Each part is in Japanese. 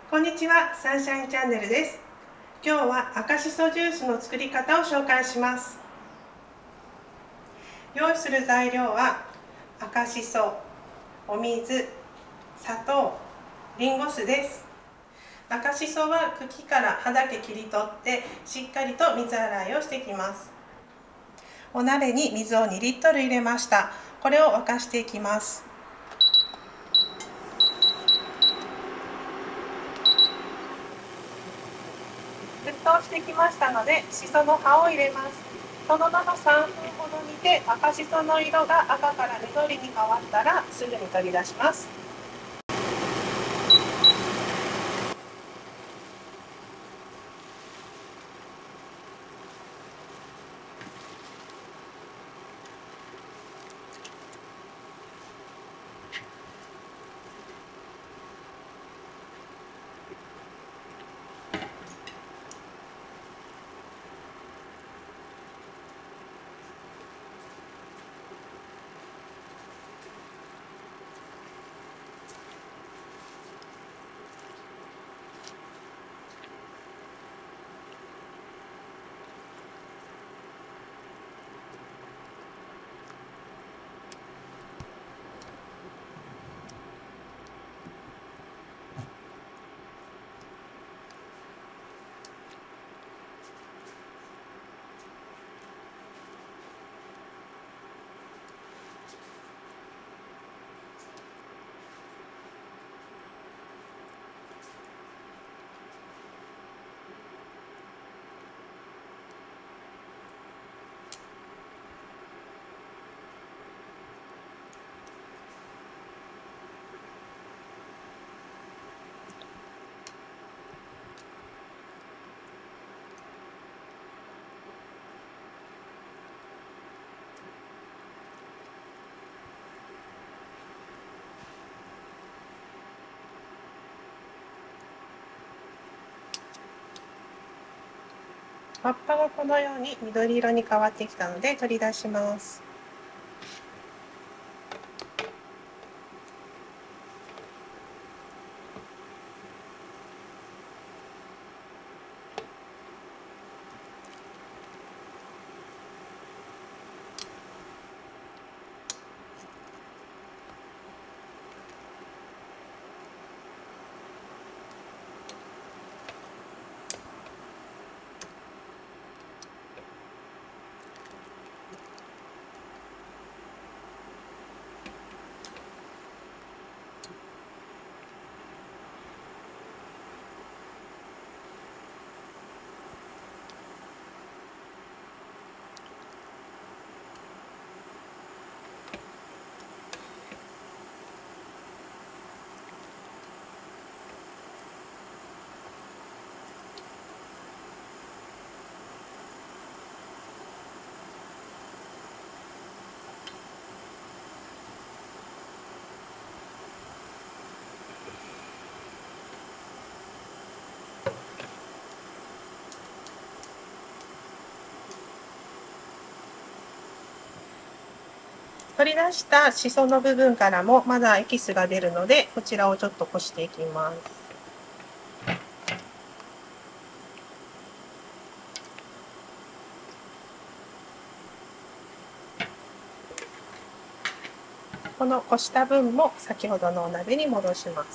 こんにちは、サンシャインチャンネルです。今日は赤しそジュースの作り方を紹介します。用意する材料は赤しそ、お水、砂糖、りんご酢です。赤しそは茎から葉だけ切り取ってしっかりと水洗いをしていきます。お鍋に水を2リットル入れました。これを沸かしていきます。沸騰してきましたので、しその葉を入れます。そのまま3分ほど煮て、赤しその色が赤から緑に変わったらすぐに取り出します。葉っぱがこのように緑色に変わってきたので取り出します。取り出したしその部分からもまだエキスが出るので、こちらをちょっとこしていきます。このこした分も先ほどのお鍋に戻します。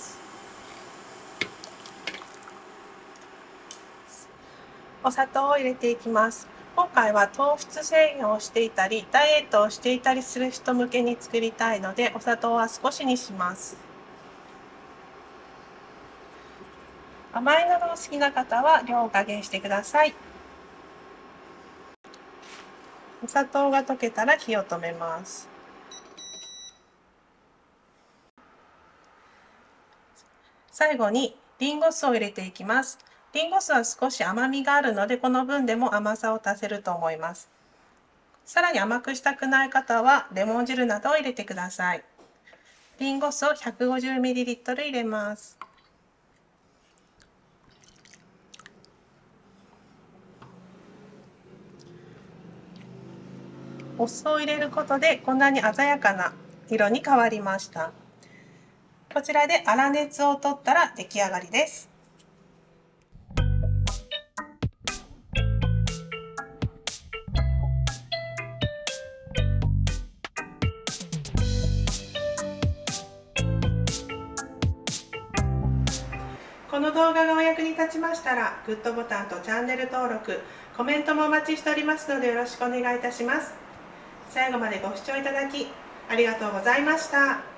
お砂糖を入れていきます。今回は糖質制限をしていたり、ダイエットをしていたりする人向けに作りたいので、お砂糖は少しにします。甘いのがお好きな方は量を加減してください。お砂糖が溶けたら火を止めます。最後にリンゴ酢を入れていきます。リンゴ酢は少し甘みがあるので、この分でも甘さを足せると思います。さらに甘くしたくない方はレモン汁などを入れてください。リンゴ酢を 150ml 入れます。お酢を入れることでこんなに鮮やかな色に変わりました。こちらで粗熱を取ったら出来上がりです。 の動画がお役に立ちましたら、グッドボタンとチャンネル登録、コメントもお待ちしておりますのでよろしくお願いいたします。最後までご視聴いただきありがとうございました。